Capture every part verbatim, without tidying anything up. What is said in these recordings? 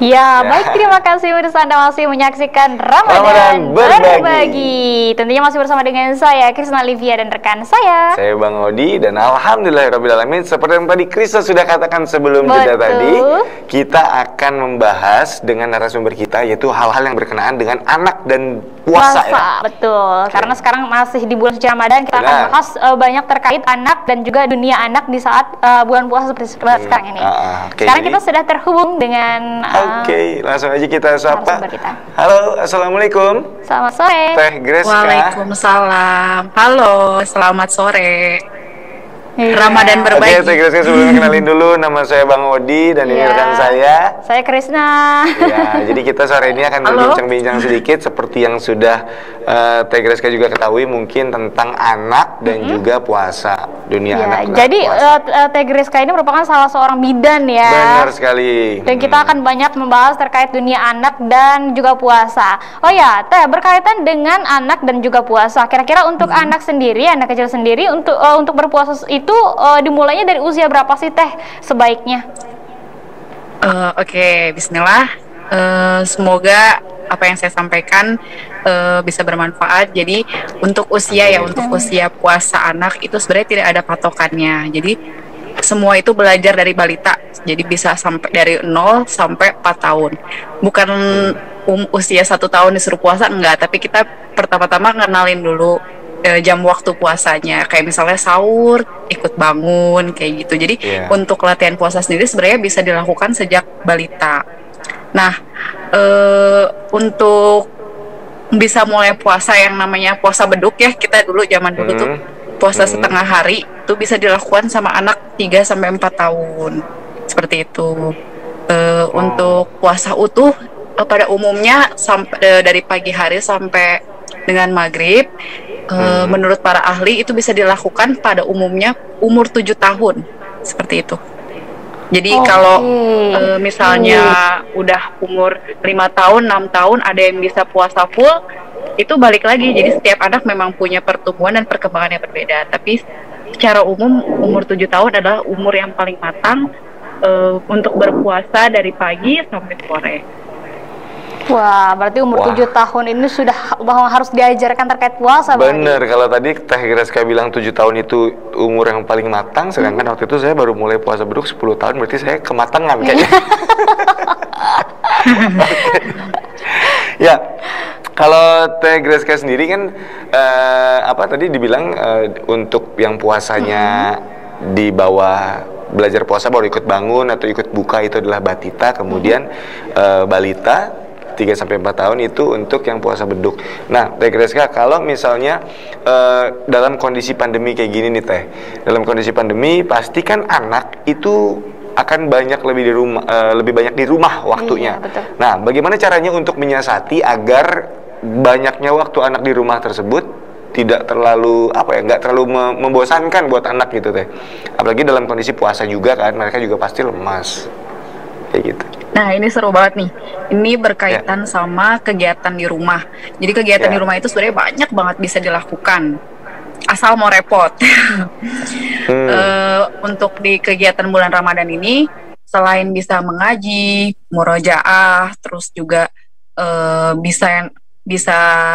Ya, baik, terima kasih pemirsa, Anda masih menyaksikan Ramadan, Ramadan Berbagi. Berbagi. Tentunya masih bersama dengan saya, Krisna Livia, dan rekan saya. Saya Bang Odi, dan alhamdulillahirrahmanirrahim, seperti yang tadi Krisna sudah katakan sebelum jeda tadi, kita akan membahas dengan narasumber kita, yaitu hal-hal yang berkenaan dengan anak dan puasa. Puasa, ya? betul. Okay. Karena sekarang masih di bulan suci Ramadan, kita Benar. akan bahas uh, banyak terkait anak dan juga dunia anak di saat uh, bulan puasa seperti hmm. sekarang ini. Uh, okay. Sekarang kita sudah terhubung dengan uh, Oke, okay, langsung aja kita sapa. Kita. Halo, assalamualaikum. Selamat sore. Teh Grace. Waalaikumsalam. Halo, selamat sore. Iya. Ramadan Berbagi. Oke, Teh Grace, sebelumnya kenalin dulu, nama saya Bang Odi dan iya. ini rekan saya. Saya Krisna. Ya, jadi kita sore ini akan berbincang-bincang sedikit seperti yang sudah uh, Teh Grace juga ketahui, mungkin tentang anak dan mm-hmm. juga puasa, dunia ya, anak. Jadi uh, Teh Grace ini merupakan salah seorang bidan ya. Benar sekali. Dan kita akan banyak membahas terkait dunia anak dan juga puasa. Oh ya, Teh, berkaitan dengan anak dan juga puasa. Kira-kira untuk hmm. anak sendiri, anak kecil sendiri, untuk uh, untuk berpuasa itu uh, dimulainya dari usia berapa sih, Teh, sebaiknya? Uh, Oke, okay. Bismillah. Uh, semoga apa yang saya sampaikan uh, bisa bermanfaat. Jadi untuk usia ya, untuk usia puasa anak itu sebenarnya tidak ada patokannya. Jadi semua itu belajar dari balita. Jadi bisa sampai dari nol sampai empat tahun. Bukan um, usia satu tahun disuruh puasa, enggak. Tapi kita pertama-tama ngenalin dulu jam waktu puasanya, kayak misalnya sahur, ikut bangun, kayak gitu. Jadi yeah. untuk latihan puasa sendiri sebenarnya bisa dilakukan sejak balita. Nah, e, untuk bisa mulai puasa yang namanya puasa beduk ya, kita dulu zaman dulu mm. tuh puasa mm. setengah hari itu bisa dilakukan sama anak tiga sampai empat tahun. Seperti itu. E, oh. Untuk puasa utuh pada umumnya sampai dari pagi hari sampai dengan maghrib. Uh, hmm. Menurut para ahli itu bisa dilakukan pada umumnya umur tujuh tahun, seperti itu. Jadi okay. kalau uh, misalnya hmm. udah umur lima tahun, enam tahun ada yang bisa puasa full, itu balik lagi. Jadi setiap anak memang punya pertumbuhan dan perkembangan yang berbeda. Tapi secara umum umur tujuh tahun adalah umur yang paling matang uh, untuk berpuasa dari pagi sampai sore. Wah, berarti umur tujuh tahun ini sudah bahwa harus diajarkan terkait puasa. Bener, kalau tadi Teh Grace bilang tujuh tahun itu umur yang paling matang, sedangkan hmm. waktu itu saya baru mulai puasa beduk sepuluh tahun, berarti saya kematangan kayaknya. Ya, kalau Teh Grace sendiri kan uh, apa tadi dibilang uh, untuk yang puasanya hmm. di bawah belajar puasa baru ikut bangun atau ikut buka itu adalah batita, kemudian hmm. uh, balita tiga sampai empat tahun itu untuk yang puasa beduk. Nah, Teh Grace, kalau misalnya uh, dalam kondisi pandemi kayak gini nih Teh, dalam kondisi pandemi pasti kan anak itu akan banyak lebih di rumah, uh, lebih banyak di rumah waktunya. Iya, betul. Nah, bagaimana caranya untuk menyiasati agar banyaknya waktu anak di rumah tersebut tidak terlalu apa ya, nggak terlalu membosankan buat anak gitu Teh. Apalagi dalam kondisi puasa juga kan, mereka juga pasti lemas kayak gitu. Nah, ini seru banget nih. Ini berkaitan yeah. sama kegiatan di rumah. Jadi kegiatan yeah. di rumah itu sebenarnya banyak banget bisa dilakukan, asal mau repot. hmm. uh, untuk di kegiatan bulan Ramadan ini, selain bisa mengaji, murojaah, terus juga uh, bisa bisa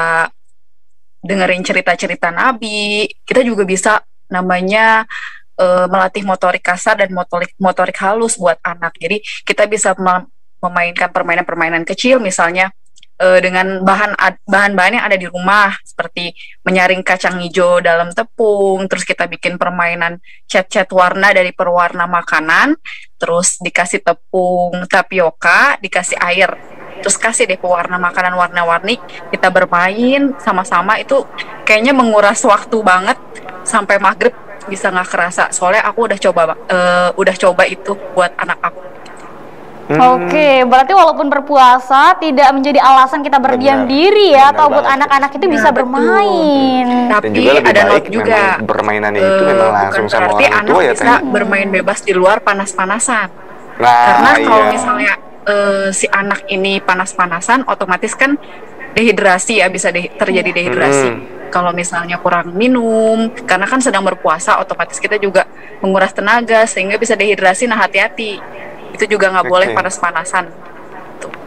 dengerin cerita-cerita Nabi, kita juga bisa namanya Uh, melatih motorik kasar dan motorik motorik halus buat anak. Jadi kita bisa mem memainkan permainan-permainan kecil, misalnya uh, dengan bahan bahan-bahan yang ada di rumah, seperti menyaring kacang hijau dalam tepung, terus kita bikin permainan cat-cat warna dari perwarna makanan, terus dikasih tepung tapioka, dikasih air, terus kasih deh pewarna makanan warna-warni, kita bermain sama-sama. Itu kayaknya menguras waktu banget sampai maghrib bisa nggak kerasa, soalnya aku udah coba uh, udah coba itu buat anak aku. Hmm. Oke, berarti walaupun berpuasa tidak menjadi alasan kita berdiam benar, diri ya, atau buat anak-anak itu bisa nah, bermain. Betul. Tapi juga ada note juga, permainannya itu uh, memang langsung sama orang tua ya, bisa hmm. bermain bebas di luar panas-panasan. Nah, karena kalau iya. misalnya uh, si anak ini panas-panasan, otomatis kan dehidrasi ya, bisa de terjadi dehidrasi. Hmm. Kalau misalnya kurang minum, karena kan sedang berpuasa, otomatis kita juga menguras tenaga sehingga bisa dehidrasi. Nah, hati-hati, itu juga nggak okay. boleh panas-panasan.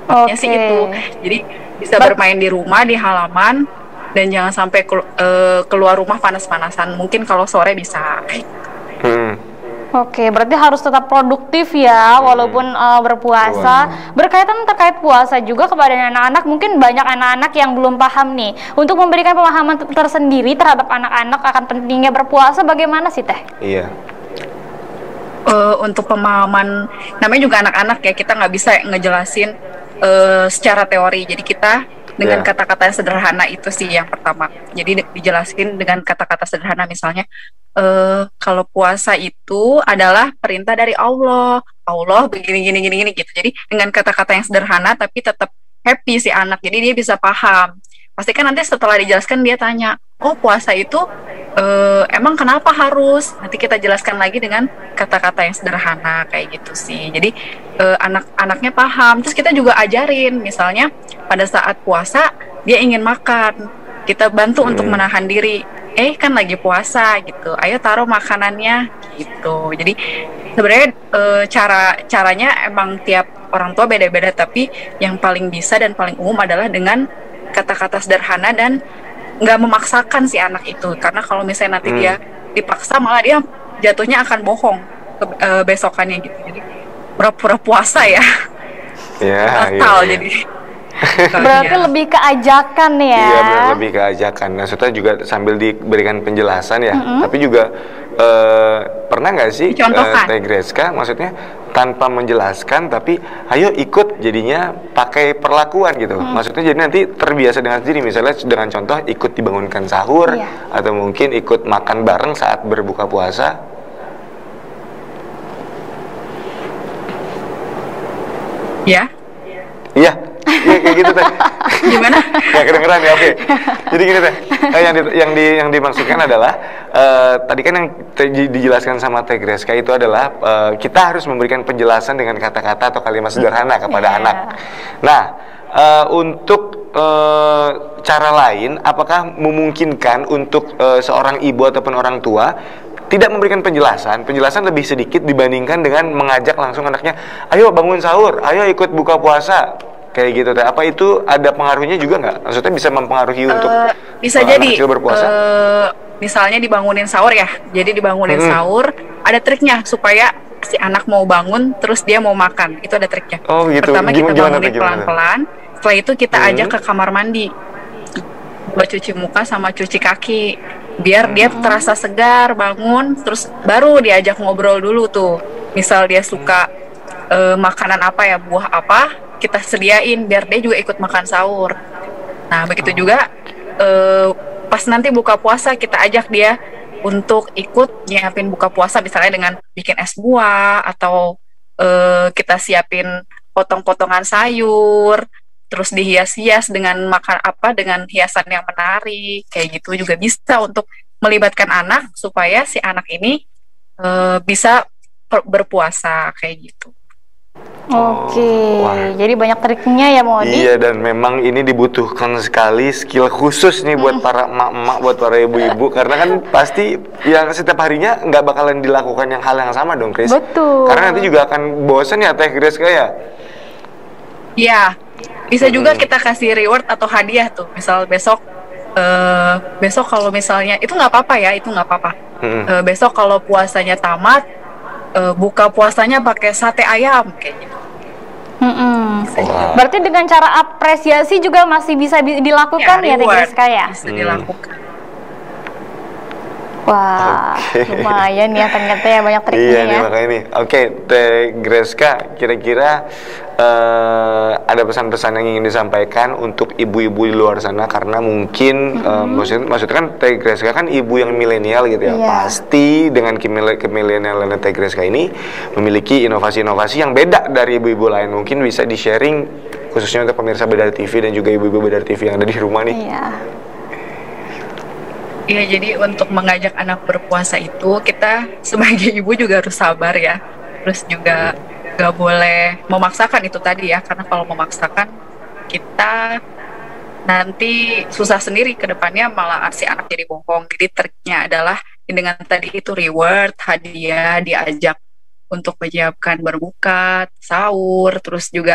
Intinya sih Oke. itu. Jadi bisa Ber- bermain di rumah, di halaman, dan jangan sampai kelu- eh, keluar rumah panas-panasan. Mungkin kalau sore bisa. Hmm. Oke, berarti harus tetap produktif ya, walaupun uh, berpuasa. Berkaitan terkait puasa juga kepada anak-anak, mungkin banyak anak-anak yang belum paham nih. Untuk memberikan pemahaman ter- tersendiri terhadap anak-anak akan pentingnya berpuasa, bagaimana sih Teh? Iya. Eh, untuk pemahaman, namanya juga anak-anak ya, kita nggak bisa ngejelasin eh, secara teori. Jadi kita dengan Ya. kata-kata yang sederhana itu sih yang pertama. Jadi di- dijelasin dengan kata-kata sederhana, misalnya eh, kalau puasa itu adalah perintah dari Allah. Allah begini gini gini gini gitu. Jadi dengan kata-kata yang sederhana tapi tetap happy si anak. Jadi dia bisa paham. Pasti kan nanti setelah dijelaskan dia tanya, oh puasa itu eh, emang kenapa harus? Nanti kita jelaskan lagi dengan kata-kata yang sederhana kayak gitu sih. Jadi eh, anak-anaknya paham. Terus kita juga ajarin, misalnya pada saat puasa dia ingin makan, kita bantu untuk Hmm. menahan diri. Eh kan lagi puasa gitu, ayo taruh makanannya gitu. Jadi sebenarnya eh, cara caranya emang tiap orang tua beda-beda, tapi yang paling bisa dan paling umum adalah dengan kata-kata sederhana dan nggak memaksakan si anak itu. Karena kalau misalnya nanti Hmm. dia dipaksa, malah dia jatuhnya akan bohong ke, eh, besokannya gitu. Jadi pura-pura puasa ya, Ya, batal iya, iya. jadi. Berarti Iya. lebih ke ajakan ya. Iya, benar, lebih ke ajakan. Nah, serta juga sambil diberikan penjelasan ya. Tapi juga eh, pernah nggak sih Dicontohkan. eh, Teh Greska, maksudnya tanpa menjelaskan, tapi ayo ikut jadinya pakai perlakuan gitu. Maksudnya jadi nanti terbiasa dengan sendiri. Misalnya dengan contoh ikut dibangunkan sahur, Iya. atau mungkin ikut makan bareng saat berbuka puasa. Ya, Iya, iya kayak gitu Teh. gimana? Ya kedengeran ya, oke. Jadi gini Teh, eh, yang, di, yang, di, yang dimaksudkan adalah eh, tadi kan yang te- di- dijelaskan sama Teh Greska itu adalah eh, kita harus memberikan penjelasan dengan kata-kata atau kalimat sederhana kepada Iya. anak. Nah, eh, untuk eh, cara lain, apakah memungkinkan untuk eh, seorang ibu ataupun orang tua tidak memberikan penjelasan, penjelasan lebih sedikit dibandingkan dengan mengajak langsung anaknya, ayo bangun sahur, ayo ikut buka puasa, kayak gitu Teh. Apa itu ada pengaruhnya juga nggak? Maksudnya bisa mempengaruhi untuk Eh, bisa uh, anak jadi kecil berpuasa? eh, misalnya dibangunin sahur ya, jadi dibangunin Mm-mm. sahur, ada triknya supaya si anak mau bangun terus dia mau makan, itu ada triknya. Oh, gitu. Pertama Gim- kita gimana bangunin tuh, gimana? pelan-pelan, setelah itu kita Hmm. ajak ke kamar mandi buat cuci muka sama cuci kaki, biar dia terasa segar bangun, terus baru diajak ngobrol dulu tuh. Misal dia suka eh, makanan apa ya, buah apa, kita sediain biar dia juga ikut makan sahur. Nah, begitu juga eh, pas nanti buka puasa kita ajak dia untuk ikut nyiapin buka puasa, misalnya dengan bikin es buah atau eh, kita siapin potong-potongan sayur, terus dihias-hias dengan makan apa, dengan hiasan yang menarik kayak gitu juga bisa untuk melibatkan anak supaya si anak ini eh, bisa per- berpuasa kayak gitu. Oke, Wah. jadi banyak triknya ya Modi. Iya, dan memang ini dibutuhkan sekali skill khusus nih buat para emak-emak, buat para ibu-ibu, karena kan pasti yang setiap harinya nggak bakalan dilakukan yang hal yang sama dong, Chris. Betul. Karena nanti juga akan bosen ya Teh Greska ya. Iya, bisa juga kita kasih reward atau hadiah tuh. Misal besok, eh, besok kalau misalnya itu nggak apa-apa ya, itu nggak apa-apa. Mm-mm. Eh, besok kalau puasanya tamat, eh, buka puasanya pakai sate ayam kayak gitu. Mm-mm. Wah. Berarti dengan cara apresiasi juga masih bisa bi- dilakukan ya, Teh reward Greska ya? bisa Hmm. dilakukan. Wah, Oke. lumayan ya ternyata ya banyak triknya Iya ya. nih makanya nih. Oke, Teh Greska, kira-kira eh, ada pesan-pesan yang ingin disampaikan untuk ibu-ibu di luar sana, karena mungkin eh, maksud, maksudnya kan Teh Greska kan ibu yang milenial gitu ya. Iya. Pasti dengan kemile- kemilenialan Teh Greska ini memiliki inovasi-inovasi yang beda dari ibu-ibu lain. Mungkin bisa di-sharing khususnya untuk pemirsa Bedar T V dan juga ibu-ibu Bedar T V yang ada di rumah nih. Iya. Iya, jadi untuk mengajak anak berpuasa itu kita sebagai ibu juga harus sabar ya. Terus juga gak boleh memaksakan itu tadi ya, karena kalau memaksakan kita nanti susah sendiri ke depannya, malah si anak jadi bohong. Jadi triknya adalah dengan tadi itu reward, hadiah, diajak untuk menyiapkan berbuka, sahur, terus juga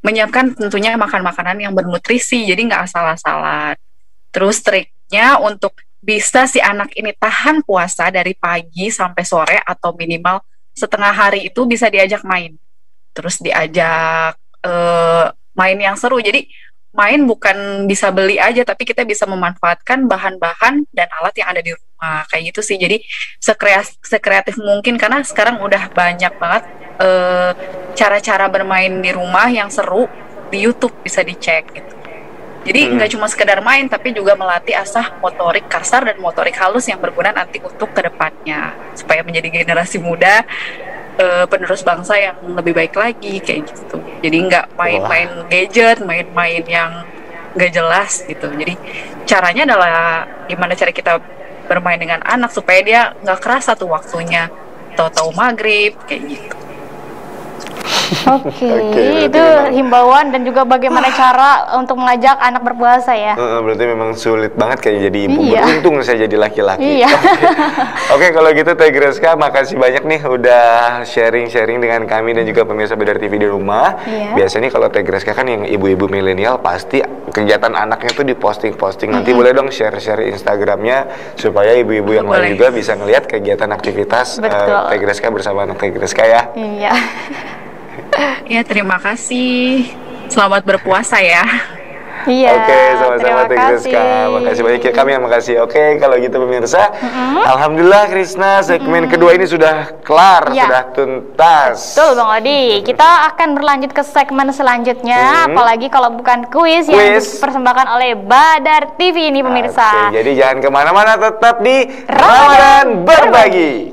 menyiapkan tentunya makan makanan yang bernutrisi, jadi nggak asal-asalan. Terus triknya untuk bisa si anak ini tahan puasa dari pagi sampai sore atau minimal setengah hari itu bisa diajak main. Terus diajak uh, main yang seru. Jadi main bukan bisa beli aja, tapi kita bisa memanfaatkan bahan-bahan dan alat yang ada di rumah. Kayak gitu sih. Jadi sekreatif, sekreatif mungkin, karena sekarang udah banyak banget uh, cara-cara bermain di rumah yang seru di YouTube, bisa dicek gitu. Jadi nggak hmm. cuma sekedar main, tapi juga melatih asah motorik kasar dan motorik halus yang berguna nanti untuk kedepannya, supaya menjadi generasi muda uh, penerus bangsa yang lebih baik lagi kayak gitu. Jadi nggak main-main gadget, main-main yang nggak jelas gitu. Jadi caranya adalah gimana cara kita bermain dengan anak supaya dia nggak kerasa tuh waktunya, tahu-tahu maghrib kayak gitu. Oke, okay, itu memang himbauan dan juga bagaimana cara untuk mengajak anak berpuasa ya. Uh, berarti memang sulit banget kayak jadi ibu. Iya. Beruntung saya jadi laki-laki. Iya. Oke, okay. okay, kalau gitu Teh Greska, makasih banyak nih udah sharing-sharing dengan kami dan juga pemirsa Bedar T V di rumah. Iya. Biasanya kalau Teh Greska kan yang ibu-ibu milenial pasti kegiatan anaknya tuh diposting-posting. Nanti mm-hmm. boleh dong share-share Instagramnya supaya ibu-ibu yang boleh. lain juga bisa ngelihat kegiatan aktivitas uh, Teh Greska bersama anak Teh Greska ya. Iya. Ya, terima kasih. Selamat berpuasa ya. Iya. Oke, okay, sama-sama Teh Greska. Makasih banyak ya, kami yang makasih. Oke, okay, kalau gitu pemirsa, mm-hmm. alhamdulillah Krisna segmen mm-hmm. kedua ini sudah kelar, ya. sudah tuntas. Betul Bang Odi. Kita akan berlanjut ke segmen selanjutnya, mm-hmm. apalagi kalau bukan kuis, yang dipersembahkan oleh Badar T V ini pemirsa. Oke, okay, jadi jangan kemana-mana, tetap di Ramadan Berbagi.